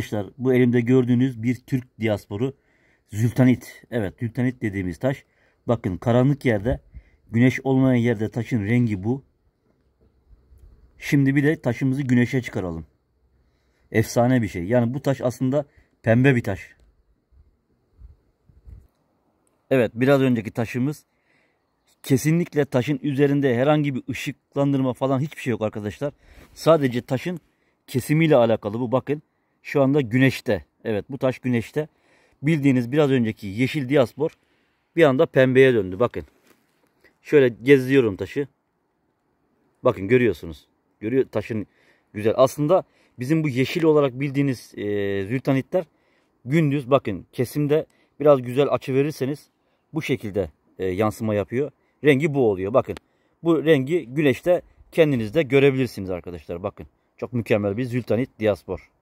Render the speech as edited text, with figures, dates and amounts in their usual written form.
Arkadaşlar bu elimde gördüğünüz bir Türk diasporu zültanit. Evet, zültanit dediğimiz taş. Bakın, karanlık yerde, güneş olmayan yerde taşın rengi bu. Şimdi bir de taşımızı güneşe çıkaralım. Efsane bir şey. Yani bu taş aslında pembe bir taş. Evet, biraz önceki taşımız kesinlikle taşın üzerinde herhangi bir ışıklandırma falan hiçbir şey yok arkadaşlar. Sadece taşın kesimiyle alakalı bu. Bakın, şu anda güneşte. Evet, bu taş güneşte. Bildiğiniz biraz önceki yeşil diaspor bir anda pembeye döndü. Bakın. Şöyle geziyorum taşı. Bakın, görüyorsunuz. Görüyor taşın güzel. Aslında bizim bu yeşil olarak bildiğiniz zültanitler gündüz, bakın, kesimde biraz güzel açı verirseniz bu şekilde yansıma yapıyor. Rengi bu oluyor. Bakın. Bu rengi güneşte kendiniz de görebilirsiniz arkadaşlar. Bakın. Çok mükemmel bir zültanit diaspor.